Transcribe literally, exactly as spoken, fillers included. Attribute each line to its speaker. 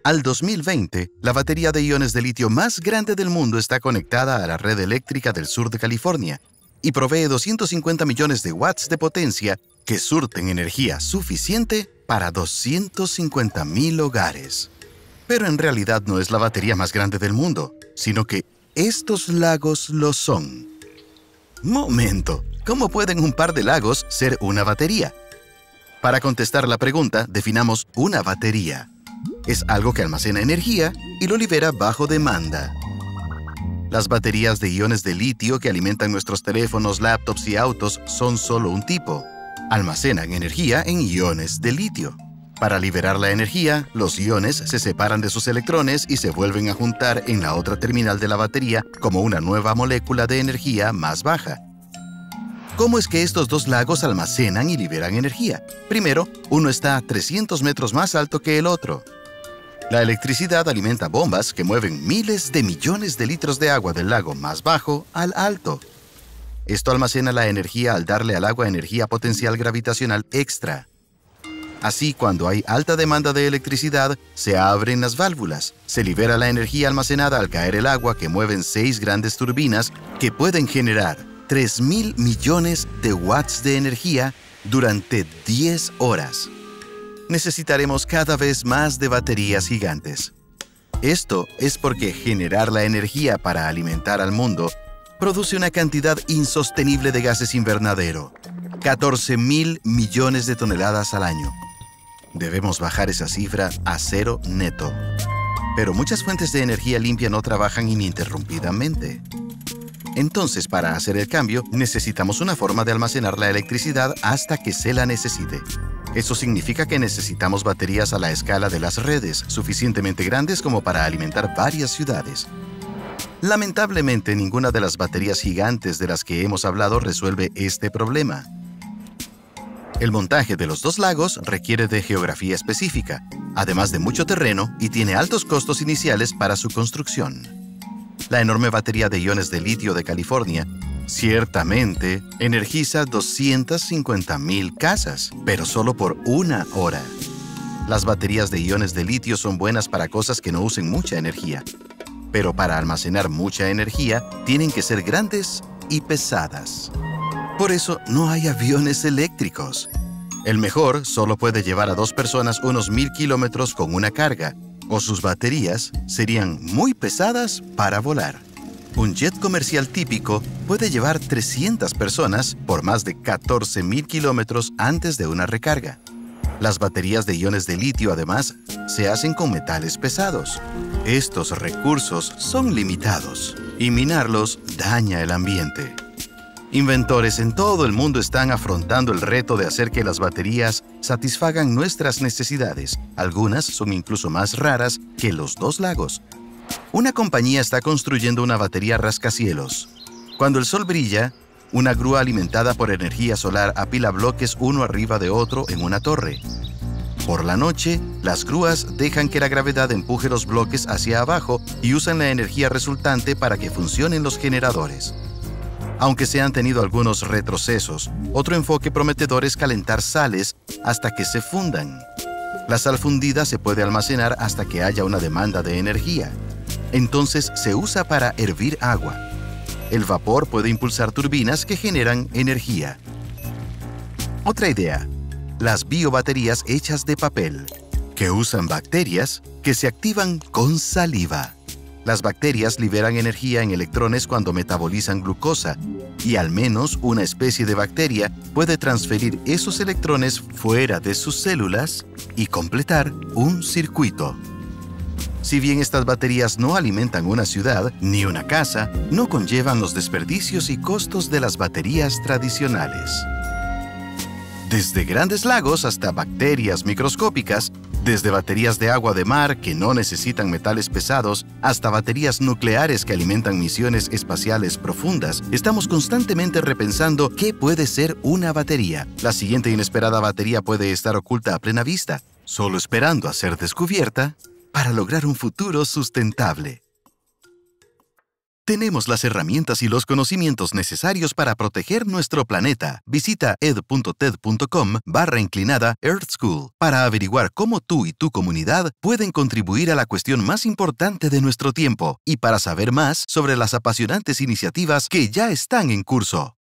Speaker 1: Al dos mil veinte, la batería de iones de litio más grande del mundo está conectada a la red eléctrica del sur de California y provee doscientos cincuenta millones de watts de potencia que surten energía suficiente para doscientos cincuenta mil hogares. Pero en realidad no es la batería más grande del mundo, sino que estos lagos lo son. Momento, ¿cómo pueden un par de lagos ser una batería? Para contestar la pregunta, definamos una batería. Es algo que almacena energía y lo libera bajo demanda. Las baterías de iones de litio que alimentan nuestros teléfonos, laptops y autos son solo un tipo. Almacenan energía en iones de litio. Para liberar la energía, los iones se separan de sus electrones y se vuelven a juntar en la otra terminal de la batería como una nueva molécula de energía más baja. ¿Cómo es que estos dos lagos almacenan y liberan energía? Primero, uno está a trescientos metros más alto que el otro. La electricidad alimenta bombas que mueven miles de millones de litros de agua del lago más bajo al alto. Esto almacena la energía al darle al agua energía potencial gravitacional extra. Así, cuando hay alta demanda de electricidad, se abren las válvulas, se libera la energía almacenada al caer el agua que mueven seis grandes turbinas que pueden generar tres mil millones de watts de energía durante diez horas. Necesitaremos cada vez más de baterías gigantes. Esto es porque generar la energía para alimentar al mundo produce una cantidad insostenible de gases invernadero, catorce mil millones de toneladas al año. Debemos bajar esa cifra a cero neto. Pero muchas fuentes de energía limpia no trabajan ininterrumpidamente. Entonces, para hacer el cambio, necesitamos una forma de almacenar la electricidad hasta que se la necesite. Eso significa que necesitamos baterías a la escala de las redes, suficientemente grandes como para alimentar varias ciudades. Lamentablemente, ninguna de las baterías gigantes de las que hemos hablado resuelve este problema. El montaje de los dos lagos requiere de geografía específica, además de mucho terreno, y tiene altos costos iniciales para su construcción. La enorme batería de iones de litio de California ciertamente energiza doscientas cincuenta mil casas, pero solo por una hora. Las baterías de iones de litio son buenas para cosas que no usen mucha energía, pero para almacenar mucha energía tienen que ser grandes y pesadas. Por eso no hay aviones eléctricos. El mejor solo puede llevar a dos personas unos mil kilómetros con una carga, o sus baterías serían muy pesadas para volar. Un jet comercial típico puede llevar trescientas personas por más de catorce mil kilómetros antes de una recarga. Las baterías de iones de litio, además, se hacen con metales pesados. Estos recursos son limitados y minarlos daña el ambiente. Inventores en todo el mundo están afrontando el reto de hacer que las baterías satisfagan nuestras necesidades. Algunas son incluso más raras que los dos lagos. Una compañía está construyendo una batería rascacielos. Cuando el sol brilla, una grúa alimentada por energía solar apila bloques uno arriba de otro en una torre. Por la noche, las grúas dejan que la gravedad empuje los bloques hacia abajo y usan la energía resultante para que funcionen los generadores. Aunque se han tenido algunos retrocesos, otro enfoque prometedor es calentar sales hasta que se fundan. La sal fundida se puede almacenar hasta que haya una demanda de energía. Entonces se usa para hervir agua. El vapor puede impulsar turbinas que generan energía. Otra idea: las biobaterías hechas de papel, que usan bacterias que se activan con saliva. Las bacterias liberan energía en electrones cuando metabolizan glucosa, y al menos una especie de bacteria puede transferir esos electrones fuera de sus células y completar un circuito. Si bien estas baterías no alimentan una ciudad ni una casa, no conllevan los desperdicios y costos de las baterías tradicionales. Desde grandes lagos hasta bacterias microscópicas, desde baterías de agua de mar que no necesitan metales pesados hasta baterías nucleares que alimentan misiones espaciales profundas, estamos constantemente repensando qué puede ser una batería. La siguiente inesperada batería puede estar oculta a plena vista, solo esperando a ser descubierta para lograr un futuro sustentable. Tenemos las herramientas y los conocimientos necesarios para proteger nuestro planeta. Visita ed.ted.com barra inclinada Earth School para averiguar cómo tú y tu comunidad pueden contribuir a la cuestión más importante de nuestro tiempo y para saber más sobre las apasionantes iniciativas que ya están en curso.